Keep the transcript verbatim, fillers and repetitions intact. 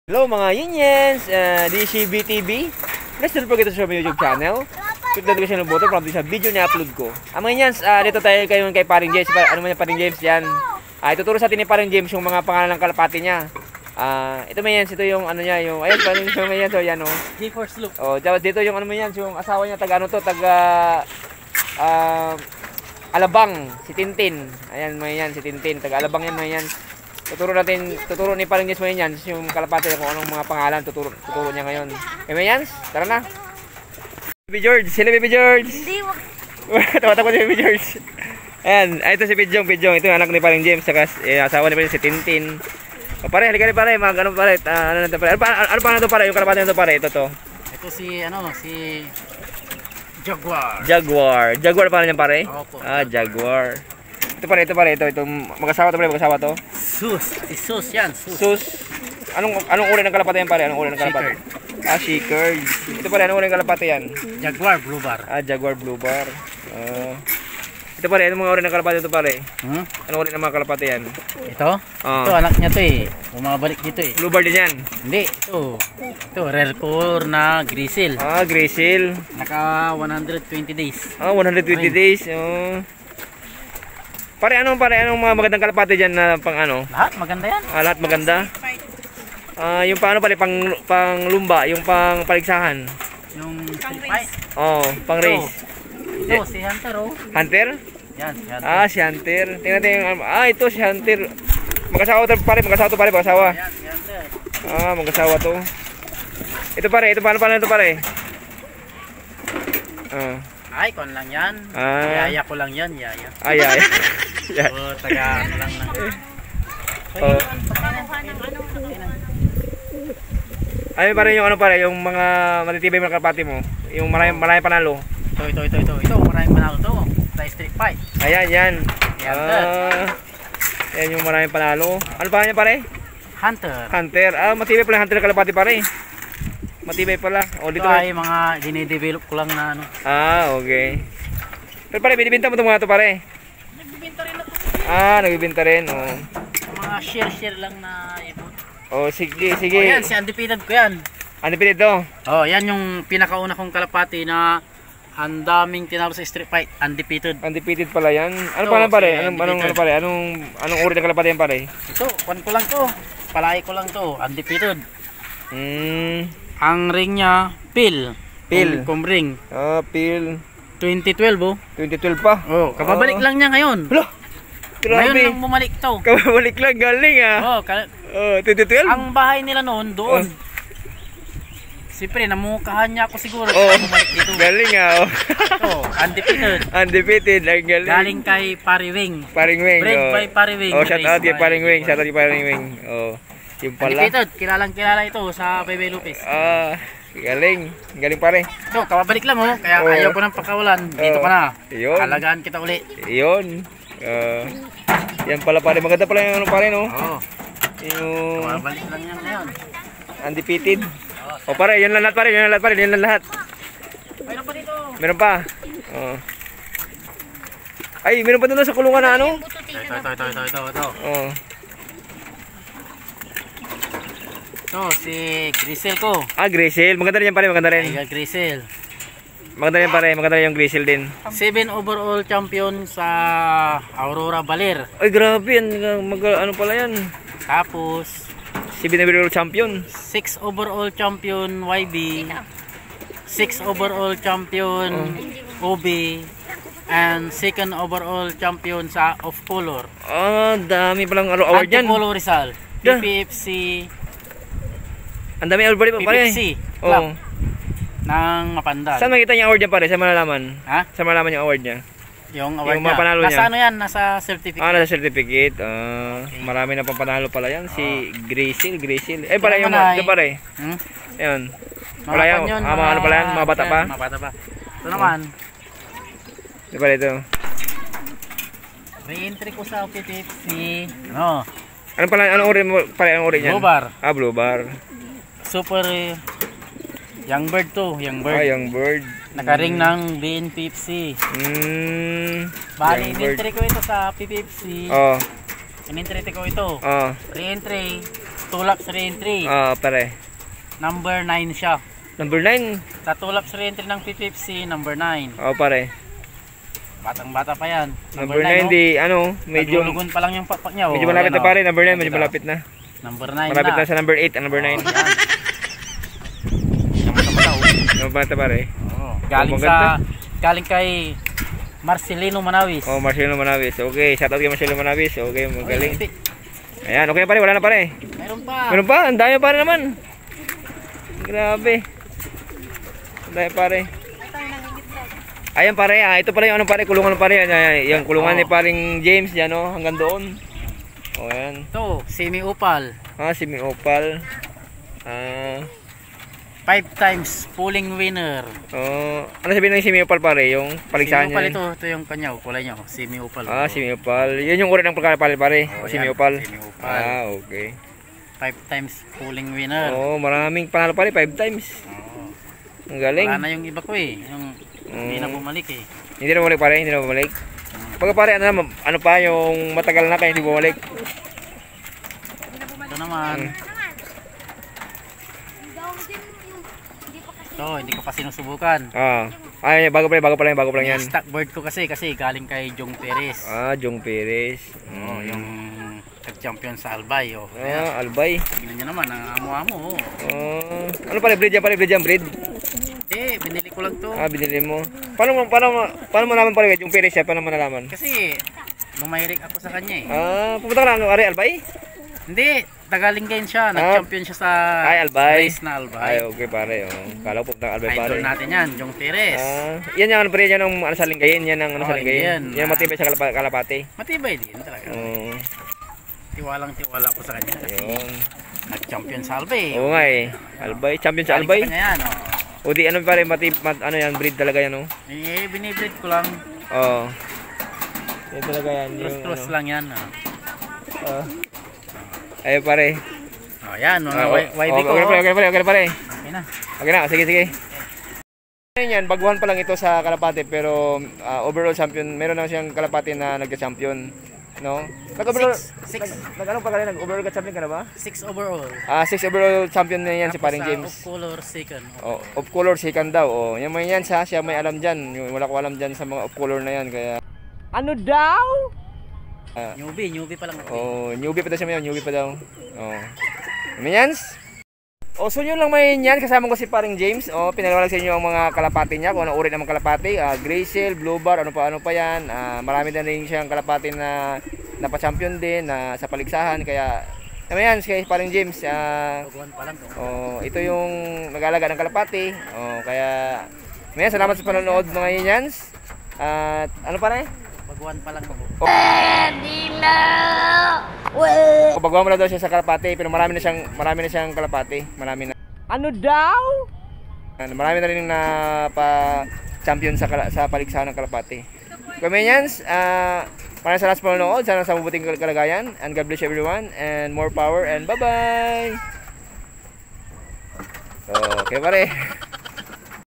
Hello mga Yinyens, uh, this is B T V. Let's don't forget to subscribe my YouTube channel. Click the notification button para sa video na upload ko. Ah, mga Yinyens, uh, dito tayo kayo kay Paring James. Ano man yung Paring James yan? Uh, ituturo sa atin ni Paring James yung mga pangalan ng kalapati niya. Uh, ito mga Yinyens, ito yung ano niya, yung ayun, paano yung mga Yinyens, so yan o. G-Force Loop. Oh, dito yung ano mga Yinyens, yung asawa niya, taga ano to, taga uh, Alabang, si Tintin. Ayan mga Yinyens, si Tintin, taga Alabang yan mga Yinyens. Tuturo natin, tuturo ni Paring James mo yan, yung kalapati kung anong mga pangalan, tuturo, tuturo niya ngayon. Eh, Mayans, tara na. Baby George, sila Baby George. Hindi mo. Tawa-tawa si Baby George. Ayan, ay, ito si Pidjong, Pidjong, ito yung anak ni Paring James, saka eh, asawa ni Paring si Tintin. O pare, halika rin pare, mga ganun pare, uh, ano natin pare, ano pa, ano pa na ito pare, yung kalapati na ito pare, ito to. Ito si, ano, si Jaguar. Jaguar, Jaguar pa na yan pare? Opo. Ah, Jaguar. Ito pare, ito pare, ito, itong mag-asawa to pare, mag-asawa to. Sus, si Sus yan, Sus. Sus. Anong anong uri ng kalapati yan pare? Anong uri ng kalapati? Ah, Shepherd. Ito pare, anong uri ng kalapati yan? Jaguar Blue Bar. Ah, Jaguar Blue Bar. Uh, ito pare, anong mga uri ng kalapati ito pare? Hmm? Anong uri ng mga kalapati yan? Ito? Ah. Ito, anak niya to eh. Bumabalik dito eh. Blue Bar din yan? Hindi, ito. Ito, rare color na grizzle. Ah, Grizzle. Naka one hundred twenty days. Ah, one hundred twenty days. Oh. Pare, anong pare, anong mga magandang kalapati dyan na pang ano? Lahat maganda yan. Ah, lahat maganda. Ah, yung paano pare, pang, pang lumba, yung pang paligsahan. Yung street fight. Oh, pang race. Ito, si Hunter oh. Hunter? Yan, si Hunter. Ah, si Hunter. Tingnan natin yung, ah, ito si Hunter. Mag-asawa to pare, mag-asawa to pare, mag-asawa. Yan, si Hunter. Ah, mag-asawa to. Ito pare, ito paano paano ito pare? Ah. Ay, kon lang yan. Ah. Yaya ko lang yan, yaya. Ay, ay. Yeah. O, taga ano lang lang. Oh. Ay, pare yung ano pare, yung mga matitibay mga kalapati mo. Yung maraming maraming panalo. Ito, ito, ito, ito. Ito, maraming panalo to. Sa street fight. Ayan, yan. Yan, Ah. Yan yung maraming panalo. Ano pa niya pare? Hunter. Hunter. Ah, matibay pala hunter ng kalapati pare. Matibay pala. O Ito dito. ay mga dinidevelop ko lang na ano. Ah, okay. Pero pare, binibenta mo ito mga ito pare? Nagbibenta rin ako. Ah, nagbibenta rin. Oh. Mga share-share lang na ibon. Oh, sige, Oh, sige. yan, si undefeated ko yan. Ano pinito ito? Oh, yan yung pinakauna kong kalapati na ang daming tinalo sa street fight. Undefeated. Undefeated pala yan. Ano Ito, pala pare? si Anong, anong, ano undefeated. pare? Anong, anong uri ng kalapati yan pare? Ito, kwan ko lang to. Palay ko lang to. Undefeated. Hmm. Ang ring niya, Pil. Pil. Kum, kum ring. Ah, Pil. twenty twelve oh. twenty twelve pa. Oh, kababalik lang niya ngayon. Hala! Ngayon Grabe. lang bumalik to. Kababalik lang. Galing ah. Oh, ka- Oh, twenty twelve? ang bahay nila noon doon. Oh. Siyempre, namukahan niya ako siguro. Oh. Kaya bumalik dito. Galing ah. Oh. Ito, undefeated. Undefeated. Ang galing. Galing kay Pariwing. Paring Wing. Bred Oh. by Pariwing. Oh, shout out kay Raised by Paring Wing. Shout out Pariwing. kay Paring Wing. Oh. Yung pala. Undefeated. Kilalang kilala ito sa Bebe Lopez. Ah, galing. Galing pare. Ito, kababalik lang oh. Kaya Oh. ayaw ko nang pakawalan. Dito Oh. ka na. Yun. Alagaan kita uli. Iyon. Ah, yan pala pare. Maganda pala yung ano pare no? Oo. Oh. Yung Kababalik lang yan ngayon. undefeated. O pare, yan lang lahat pare. Yan lang lahat pare. Yan lang lahat. Mayroon pa dito. Meron pa. Oh. Ay, meron pa doon sa kulungan na ano? Ito, ito, ito, ito, ito, ito. Oh. Ito, si Grisel ko. Ah, Grizzle. Maganda rin yan pare. Maganda rin. Tiga Grisel. Maganda rin pare. Maganda rin yung Grizzle din. Seven overall champion sa Aurora Baler. Ay, grabe. Yan. Mag, ano pala yan? Tapos, Si Binabiro champion. six overall champion Y B. six overall champion O B. And second overall champion sa Off Color. Ah, dami palang ano, award yan. Antipolo Rizal. Da. P P F C. Ang dami award pa P P pare. F C. Oh. Club ng Mapandal. Saan makita niya award niya pare? Saan malalaman? Ha? Saan malalaman yung award niya? Yung award Yung mga niya. panalo Nasa niya. ano yan? Nasa certificate. Ah, nasa certificate. Ah, marami na pang panalo pala yan. Si Grizzle, Grizzle. Eh, pala yung Manay. ito pare. Hmm? Ayun. Mga Wala yan. pan yun, Ah, mga ano pala yan? Mga bata yan, pa? Mga bata pa. Ito naman. Ito pala ito. Re-entry ko sa P P F C. Ano? Ano pala, anong uri mo? Pare, anong uri niyan? Blue Bar. Ah, Blue Bar. Super eh, young bird to. Young bird. Ah, yung bird. Nakaring ng B N P F C. Hmm. Bali, Young bird. in-entry ko ito sa P P F C. Oh. In-entry ko ito. Oh. Re-entry. two laps re-entry. Ah, pare. Number nine siya. Number nine. Sa two laps re-entry ng P fifty, number nine. Oh, pare. Batang-bata pa yan. Number nine, di ano, medyo Naglulugon pa lang yung pakpak niya. medyo oh. malapit na Ayan, pare, oh. number nine, medyo malapit na. Number nine Malapit na. na sa number eight, ang number nine. Oh, yan. Sama-sama daw. Number bata pare. Oh, galing Oh, sa maganda. galing kay Marcelino Manawis. Oh, Marcelo Manawis. Okay, shout out kay Marcelo Manawis. Okay, magaling. Oy, Ayan, okay na pare, wala na pare. Meron pa. Meron pa, ang dami pare naman. Grabe. Ang dami pare. Ayan pare, ah, ito pala yung ano pare, kulungan pare. Ayan, yung kulungan Oh. ni paring James, yan oh, hanggang doon. Oh, ayan. Ito, semi-opal. Ah, si Mi Opal. Ah, Five times pulling winner. oh, ano sabihin ng si Mi Opal pare, yung paligsahan Semi-opal niya. ito. Ito yung kanya. oh, Kulay niya. oh, Semi-opal. Ah, oh. si Mi Opal. Yan yung uri ng pagkakapal pare, Oh, o si yan, Mi Opal. semi-opal. Ah, okay. Five times pulling winner. Oh, maraming panalo pare, five times. Oh. Ang galing. Wala na yung iba ko eh. Yung hindi na bumalik eh. Hindi na bumalik pare, hindi na bumalik. Pagka pare, ano, naman, ano pa yung matagal na kaya hindi bumalik. Ito naman. Ito, hindi ko pa sinusubukan. Ah, ay, bago pala, bago pala yan, bago pala yan. Yung stock bird ko kasi, kasi galing kay Jong Perez. Ah, Jong Perez. Oh, Mm. yung nag-champion sa Albay. Oh. Ah, Albay. Tingnan nyo naman, ang amo-amo. Oh. Ah, ano pala, breed yan pala, breed yan, breed? Eh, binili ko lang to. Ah, binili mo. Paano mo, paano mo, paano mo naman pala, Jong Perez siya, paano mo nalaman? Kasi, lumayrik ako sa kanya eh. Ah, pupunta ka lang, Ari, Albay? Hindi, Tagalinggain siya. Nag-champion siya sa Ay, Albay. race na Ay, Albay. okay pare, oh. Kala ko pupunta ka Albay pare. Idol natin yan, Jong Perez. Ah, yan yung ano pare, yan ang ano sa Lingayen, yan ang ano Oh, sa Lingayen. Lingayen. Yan matibay sa kalapa, kalapate. Matibay din talaga. Oo, Tiwalang tiwala ko sa kanya. Kasi yun. nag-champion sa Albay. Oo nga eh. Albay, champion sa Galing Albay. kanya yan, oh. O di ano pare, matib, mat, ano yan, breed talaga yan, oh. Eh, binibreed ko lang. Oo. Yan talaga yan, yung Cross-cross ano. lang yan. Oh. Ah. Ayun pare. Oh, yan, mga Ah, Y- YB ko. okay, okay, okay, okay, okay, pare. Okay na. Okay na, sige, sige. Ayun yan, baguhan pa lang ito sa Kalapate, pero ah, overall champion, meron na siyang Kalapate na nagka-champion, no? Nag-overall, Six. Six. nag, nag ano pa ka rin, nag-overall ka-champion ka na ba? Six overall. Ah, six overall champion na yan si Tapos paring sa James. Of color second. Oh, of color second daw. Oh, yan may yan sa siya may alam diyan. Yung wala ko alam diyan sa mga of color na yan kaya ano daw? Newbie, newbie pa lang ako. Oh, newbie pa daw siya ngayon, newbie pa daw. Oh. Manyans? Oh, so yun lang may yan kasama ko si paring James. Oh, pinaliwanag sa inyo ang mga kalapati niya, kung ano uri ng mga kalapati, ah, Graycell, Blue Bar, ano pa ano pa yan. Ah, marami na rin siyang kalapati na napa-champion din na sa paligsahan kaya naman yan, si paring James. Ah, Baguhan pa lang to. oh, ito yung nag-aalaga ng kalapati. Oh, kaya Mayan, salamat sa panonood mga Inyans. At ano pa na eh? Baguhan pa lang to. O baguhan mo na daw siya sa kalapati, pero marami na siyang marami na siyang kalapati, marami na. Ano daw? Marami na rin na pa champion sa kala, sa paligsahan ng kalapati. Kaminyans, ah uh, maraming salamat sa panonood, sana sa mabuting kalagayan, and God bless everyone, and more power, and bye-bye! So, okay pare.